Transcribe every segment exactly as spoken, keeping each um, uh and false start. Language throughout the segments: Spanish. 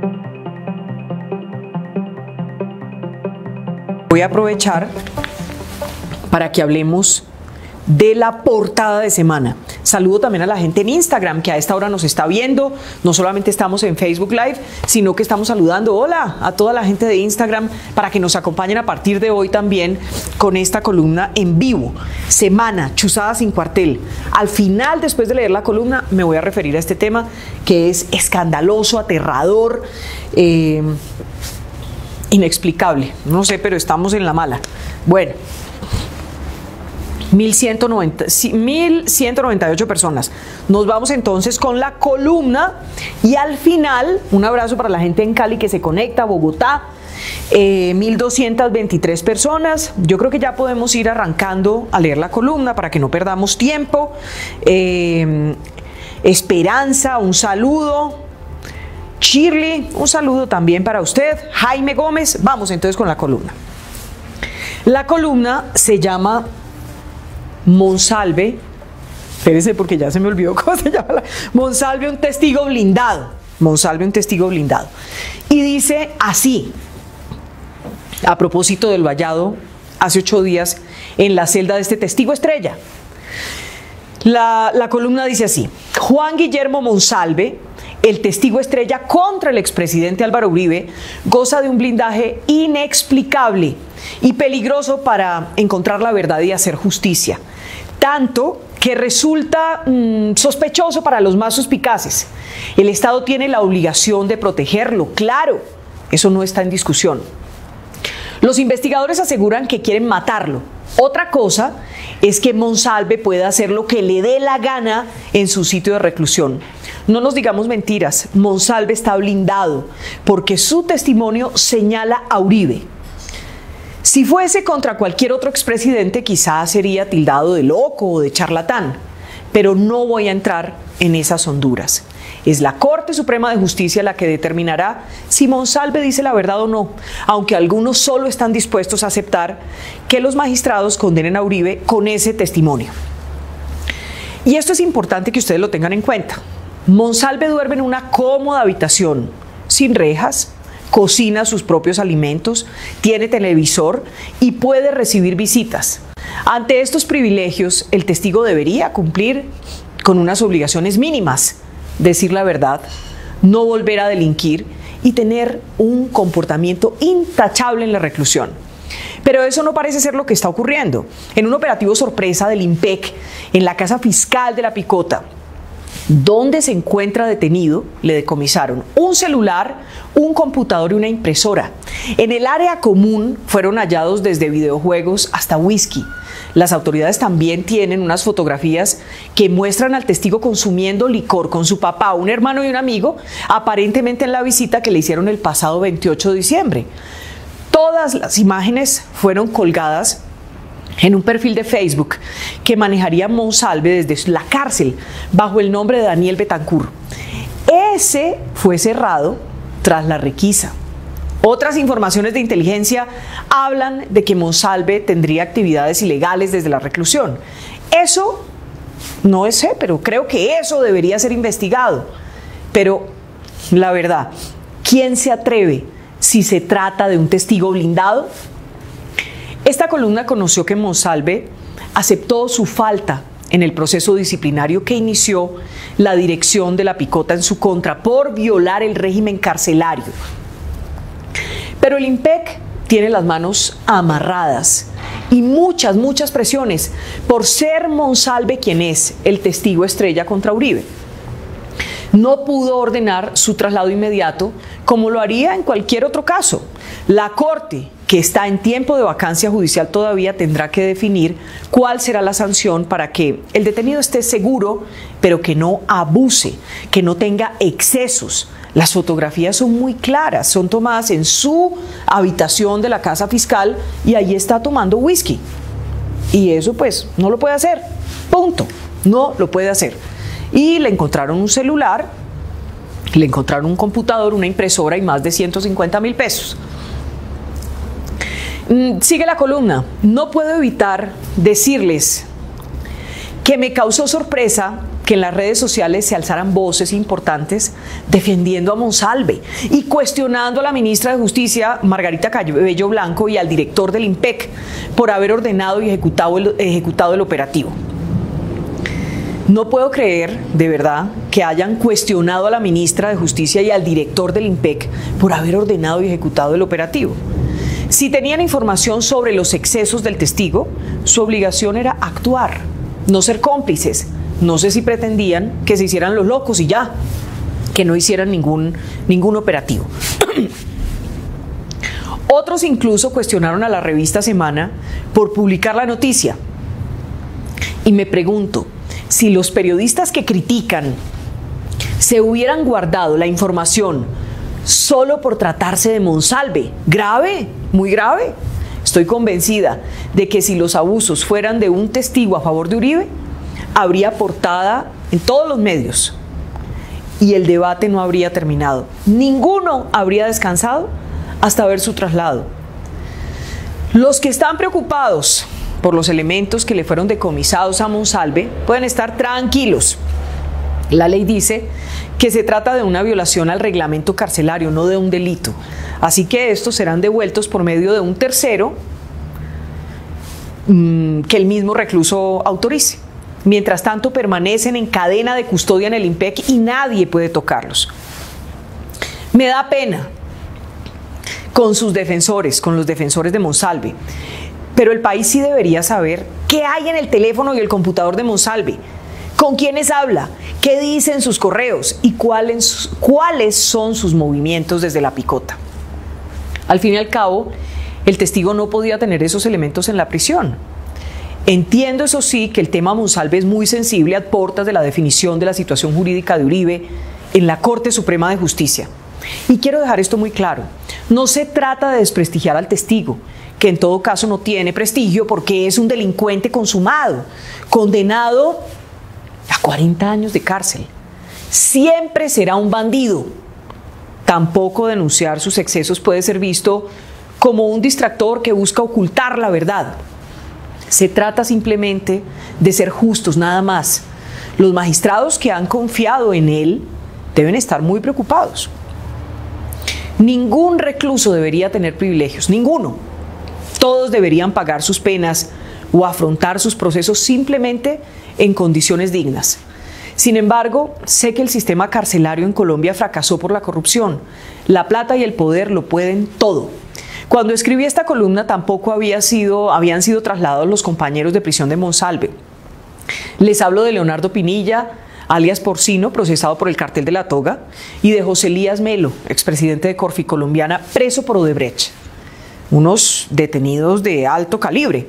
Voy a aprovechar para que hablemos de la portada de semana. Saludo también a la gente en Instagram que a esta hora nos está viendo. No solamente estamos en Facebook Live, sino que estamos saludando hola a toda la gente de Instagram para que nos acompañen a partir de hoy también con esta columna en vivo. Semana, chuzada sin cuartel. Al final, después de leer la columna, me voy a referir a este tema que es escandaloso, aterrador, eh, inexplicable. No sé, pero estamos en la mala. Bueno. mil ciento noventa, mil ciento noventa y ocho personas. Nos vamos entonces con la columna y al final, un abrazo para la gente en Cali que se conecta, Bogotá, eh, mil doscientas veintitrés personas. Yo creo que ya podemos ir arrancando a leer la columna para que no perdamos tiempo. Eh, Esperanza, un saludo. Shirley, un saludo también para usted. Jaime Gómez, vamos entonces con la columna. La columna se llama Monsalve, espérese porque ya se me olvidó cómo se llama la, Monsalve, un testigo blindado, Monsalve, un testigo blindado, y dice así, a propósito de lo hallado hace ocho días en la celda de este testigo estrella. La, la columna dice así: Juan Guillermo Monsalve, el testigo estrella contra el expresidente Álvaro Uribe, goza de un blindaje inexplicable y peligroso para encontrar la verdad y hacer justicia, tanto que resulta mmm, sospechoso para los más suspicaces. El Estado tiene la obligación de protegerlo, claro, eso no está en discusión. Los investigadores aseguran que quieren matarlo. Otra cosa es que Monsalve pueda hacer lo que le dé la gana en su sitio de reclusión. No nos digamos mentiras, Monsalve está blindado porque su testimonio señala a Uribe. Si fuese contra cualquier otro expresidente, quizás sería tildado de loco o de charlatán, pero no voy a entrar en esas honduras. Es la Corte Suprema de Justicia la que determinará si Monsalve dice la verdad o no, aunque algunos solo están dispuestos a aceptar que los magistrados condenen a Uribe con ese testimonio. Y esto es importante que ustedes lo tengan en cuenta. Monsalve duerme en una cómoda habitación, sin rejas, cocina sus propios alimentos, tiene televisor y puede recibir visitas. Ante estos privilegios, el testigo debería cumplir con unas obligaciones mínimas: decir la verdad, no volver a delinquir y tener un comportamiento intachable en la reclusión. Pero eso no parece ser lo que está ocurriendo. En un operativo sorpresa del IMPEC, en la casa fiscal de La Picota, donde se encuentra detenido, le decomisaron un celular, un computador y una impresora. En el área común fueron hallados desde videojuegos hasta whisky. Las autoridades también tienen unas fotografías que muestran al testigo consumiendo licor con su papá, un hermano y un amigo, aparentemente en la visita que le hicieron el pasado veintiocho de diciembre. Todas las imágenes fueron colgadas en un perfil de Facebook que manejaría Monsalve desde la cárcel bajo el nombre de Daniel Betancourt. Ese fue cerrado tras la requisa. Otras informaciones de inteligencia hablan de que Monsalve tendría actividades ilegales desde la reclusión. Eso no sé, pero creo que eso debería ser investigado. Pero la verdad, ¿quién se atreve si se trata de un testigo blindado? Esta columna conoció que Monsalve aceptó su falta en el proceso disciplinario que inició la dirección de La Picota en su contra por violar el régimen carcelario. Pero el IMPEC tiene las manos amarradas y muchas, muchas presiones por ser Monsalve quien es el testigo estrella contra Uribe. No pudo ordenar su traslado inmediato como lo haría en cualquier otro caso. La Corte, que está en tiempo de vacancia judicial todavía, tendrá que definir cuál será la sanción para que el detenido esté seguro, pero que no abuse, que no tenga excesos. Las fotografías son muy claras, son tomadas en su habitación de la casa fiscal y allí está tomando whisky. Y eso pues no lo puede hacer, punto, no lo puede hacer. Y le encontraron un celular, le encontraron un computador, una impresora y más de ciento cincuenta mil pesos. Sigue la columna. No puedo evitar decirles que me causó sorpresa que que en las redes sociales se alzaran voces importantes defendiendo a Monsalve y cuestionando a la ministra de Justicia, Margarita Cabello Blanco, y al director del IMPEC por haber ordenado y ejecutado el, ejecutado el operativo. No puedo creer, de verdad, que hayan cuestionado a la ministra de Justicia y al director del IMPEC por haber ordenado y ejecutado el operativo. Si tenían información sobre los excesos del testigo, su obligación era actuar, no ser cómplices. No sé si pretendían que se hicieran los locos y ya, que no hicieran ningún, ningún operativo. Otros incluso cuestionaron a la revista Semana por publicar la noticia. Y me pregunto, si los periodistas que critican se hubieran guardado la información solo por tratarse de Monsalve, grave, muy grave, estoy convencida de que si los abusos fueran de un testigo a favor de Uribe, habría portada en todos los medios y el debate no habría terminado. Ninguno habría descansado hasta ver su traslado. Los que están preocupados por los elementos que le fueron decomisados a Monsalve pueden estar tranquilos. La ley dice que se trata de una violación al reglamento carcelario, no de un delito. Así que estos serán devueltos por medio de un tercero mmm, que el mismo recluso autorice. Mientras tanto, permanecen en cadena de custodia en el IMPEC y nadie puede tocarlos. Me da pena con sus defensores, con los defensores de Monsalve, pero el país sí debería saber qué hay en el teléfono y el computador de Monsalve, con quiénes habla, qué dicen sus correos y cuáles, cuáles son sus movimientos desde la picota. Al fin y al cabo, el testigo no podía tener esos elementos en la prisión. Entiendo, eso sí, que el tema Monsalve es muy sensible a portas de la definición de la situación jurídica de Uribe en la Corte Suprema de Justicia. Y quiero dejar esto muy claro. No se trata de desprestigiar al testigo, que en todo caso no tiene prestigio porque es un delincuente consumado, condenado a cuarenta años de cárcel. Siempre será un bandido. Tampoco denunciar sus excesos puede ser visto como un distractor que busca ocultar la verdad. Se trata simplemente de ser justos, nada más. Los magistrados que han confiado en él deben estar muy preocupados. Ningún recluso debería tener privilegios, ninguno. Todos deberían pagar sus penas o afrontar sus procesos simplemente en condiciones dignas. Sin embargo, sé que el sistema carcelario en Colombia fracasó por la corrupción. La plata y el poder lo pueden todo. Cuando escribí esta columna tampoco había sido, habían sido trasladados los compañeros de prisión de Monsalve. Les hablo de Leonardo Pinilla, alias Porcino, procesado por el cartel de la toga, y de José Elías Melo, expresidente de Corfi Colombiana, preso por Odebrecht. Unos detenidos de alto calibre.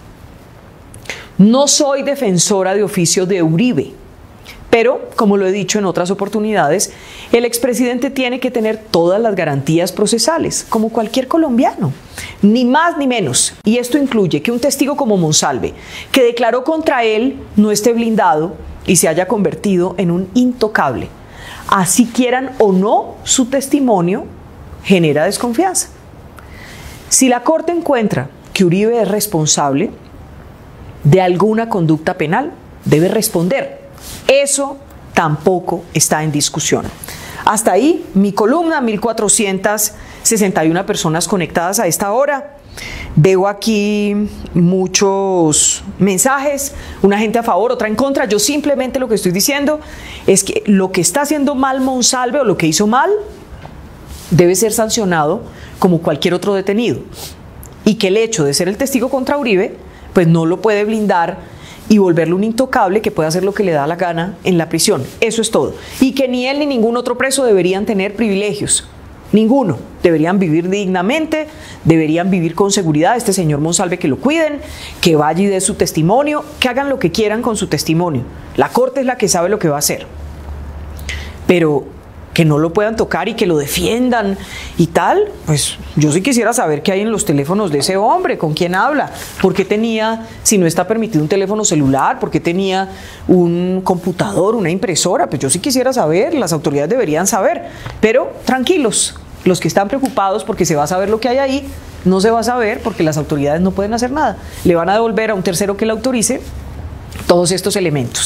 No soy defensora de oficio de Uribe, pero, como lo he dicho en otras oportunidades, el expresidente tiene que tener todas las garantías procesales, como cualquier colombiano, ni más ni menos. Y esto incluye que un testigo como Monsalve, que declaró contra él, no esté blindado y se haya convertido en un intocable. Así quieran o no, su testimonio genera desconfianza. Si la Corte encuentra que Uribe es responsable de alguna conducta penal, debe responder. Eso tampoco está en discusión. Hasta ahí mi columna, mil cuatrocientas sesenta y una personas conectadas a esta hora. Veo aquí muchos mensajes, una gente a favor, otra en contra. Yo simplemente lo que estoy diciendo es que lo que está haciendo mal Monsalve o lo que hizo mal debe ser sancionado como cualquier otro detenido. Y que el hecho de ser el testigo contra Uribe, pues no lo puede blindar y volverlo un intocable que puede hacer lo que le da la gana en la prisión. Eso es todo. Y que ni él ni ningún otro preso deberían tener privilegios. Ninguno. Deberían vivir dignamente, deberían vivir con seguridad. Este señor Monsalve, que lo cuiden, que vaya y dé su testimonio, que hagan lo que quieran con su testimonio. La Corte es la que sabe lo que va a hacer. Pero que no lo puedan tocar y que lo defiendan y tal, pues yo sí quisiera saber qué hay en los teléfonos de ese hombre, con quién habla, por qué tenía, si no está permitido un teléfono celular, por qué tenía un computador, una impresora, pues yo sí quisiera saber, las autoridades deberían saber, pero tranquilos, los que están preocupados porque se va a saber lo que hay ahí, no se va a saber porque las autoridades no pueden hacer nada, le van a devolver a un tercero que le autorice todos estos elementos.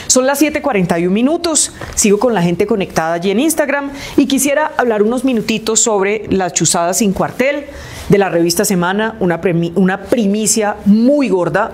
Son las siete cuarenta y un minutos, sigo con la gente conectada allí en Instagram y quisiera hablar unos minutitos sobre las chuzadas sin cuartel de la revista Semana, una, una primicia muy gorda,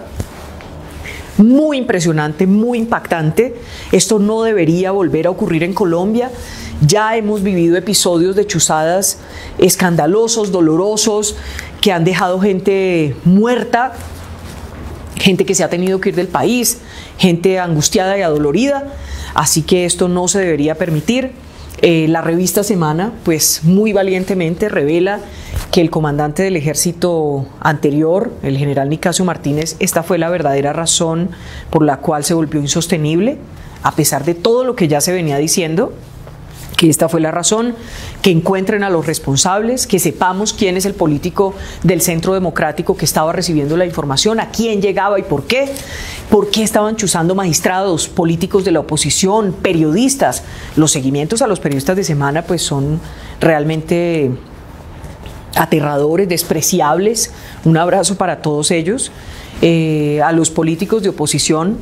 muy impresionante, muy impactante. Esto no debería volver a ocurrir en Colombia. Ya hemos vivido episodios de chuzadas escandalosos, dolorosos, que han dejado gente muerta, gente que se ha tenido que ir del país, gente angustiada y adolorida, así que esto no se debería permitir. Eh, la revista Semana, pues muy valientemente revela que el comandante del ejército anterior, el general Nicasio Martínez, esta fue la verdadera razón por la cual se volvió insostenible, a pesar de todo lo que ya se venía diciendo, que esta fue la razón, que encuentren a los responsables, que sepamos quién es el político del Centro Democrático que estaba recibiendo la información, a quién llegaba y por qué, por qué estaban chuzando magistrados, políticos de la oposición, periodistas. Los seguimientos a los periodistas de Semana pues son realmente aterradores, despreciables. Un abrazo para todos ellos. Eh, a los políticos de oposición,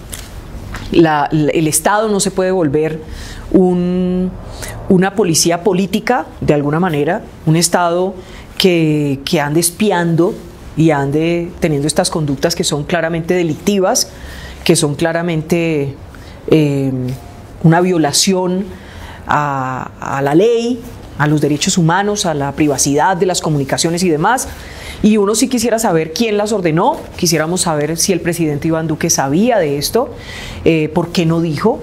la, la, el Estado no se puede volver un, una policía política, de alguna manera, un Estado que, que ande espiando y ande teniendo estas conductas que son claramente delictivas, que son claramente eh, una violación a, a la ley, a los derechos humanos, a la privacidad de las comunicaciones y demás. Y uno sí quisiera saber quién las ordenó, quisiéramos saber si el presidente Iván Duque sabía de esto, eh, por qué no dijo.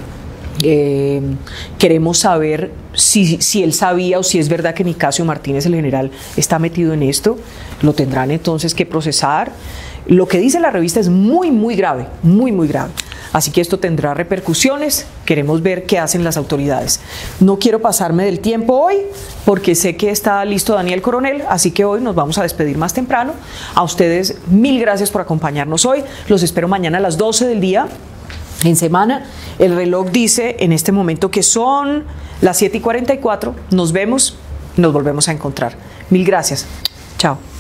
Eh, queremos saber si, si él sabía o si es verdad que Nicasio Martínez, el general, está metido en esto. Lo tendrán entonces que procesar. Lo que dice la revista es muy, muy grave, muy, muy grave. Así que esto tendrá repercusiones. Queremos ver qué hacen las autoridades. No quiero pasarme del tiempo hoy porque sé que está listo Daniel Coronel, así que hoy nos vamos a despedir más temprano. A ustedes mil gracias por acompañarnos hoy. Los espero mañana a las doce del día. En Semana, el reloj dice en este momento que son las siete y cuarenta y cuatro. Nos vemos, nos volvemos a encontrar. Mil gracias. Chao.